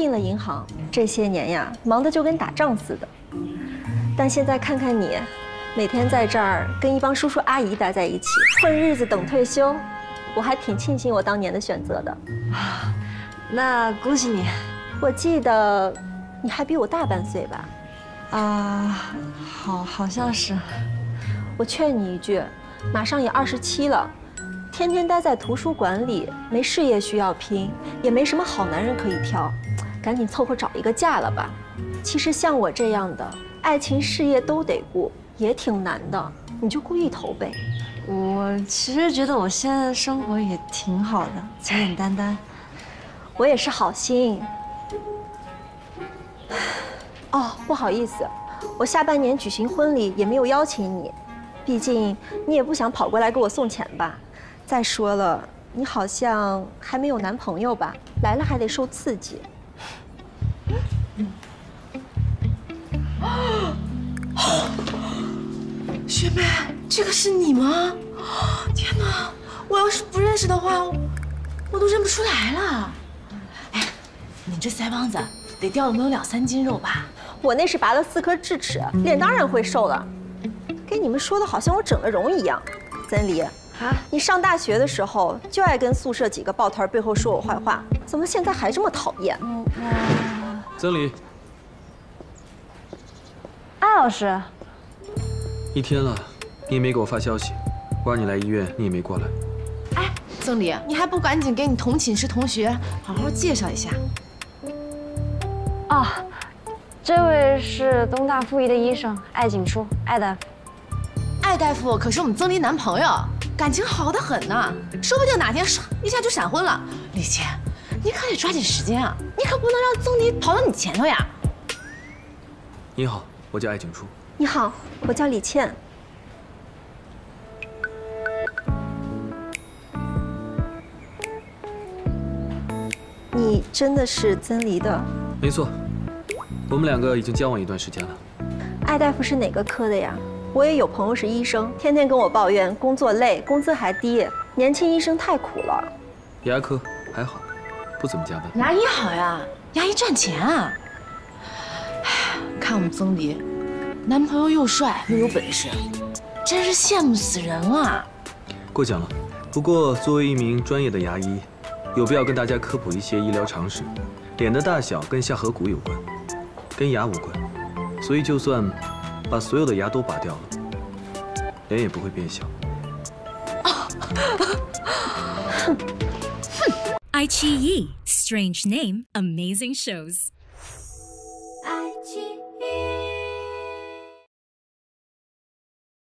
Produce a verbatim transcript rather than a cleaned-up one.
进了银行，这些年呀，忙得就跟打仗似的。但现在看看你，每天在这儿跟一帮叔叔阿姨待在一起，混日子等退休，我还挺庆幸我当年的选择的。 啊，那恭喜你。 我记得你还比我大半岁吧？ 啊，好，好像是。 我劝你一句，马上也二十七了。 天天待在图书馆里，没事业需要拼，也没什么好男人可以挑，赶紧凑合找一个嫁了吧。其实像我这样的，爱情事业都得顾，也挺难的，你就顾一头呗。 我其实觉得我现在的生活也挺好的，简简单单。 我也是好心。哦，不好意思，我下半年举行婚礼也没有邀请你，毕竟你也不想跑过来给我送钱吧。 再说了，你好像还没有男朋友吧？来了还得受刺激。 学妹，这个是你吗？天哪！我要是不认识的话，我都认不出来了。哎，你这腮帮子得掉了没有两三斤肉吧？ 我那是拔了四颗智齿，脸当然会瘦了。给你们说的好像我整了容一样，曾黎。 啊！你上大学的时候就爱跟宿舍几个抱团背后说我坏话，怎么现在还这么讨厌？ 我曾黎， 艾老师， 一天了，你也没给我发消息，我让你来医院，你也没过来。 哎，曾黎，你还不赶紧给你同寝室同学好好介绍一下？ 哦，这位是东大附一的医生艾景初，艾大夫。 艾大夫可是我们曾黎男朋友。 感情好得很呢，说不定哪天唰一下就闪婚了。李倩，你可得抓紧时间啊！你可不能让曾黎跑到你前头呀。 你好，我叫艾景初。 你好，我叫李倩。你真的是曾黎的？ 没错，我们两个已经交往一段时间了。 艾大夫是哪个科的呀？ 我也有朋友是医生，天天跟我抱怨工作累，工资还低，年轻医生太苦了。 牙科还好，不怎么加班。 牙医好呀，牙医赚钱啊。哎，看我们曾黎，男朋友又帅又有本事，真是羡慕死人了。 过奖了，不过作为一名专业的牙医，有必要跟大家科普一些医疗常识。脸的大小跟下颌骨有关，跟牙无关，所以就算 把所有的牙都拔掉了，脸也不会变小。 爱奇艺 Strange Name Amazing Shows。爱奇艺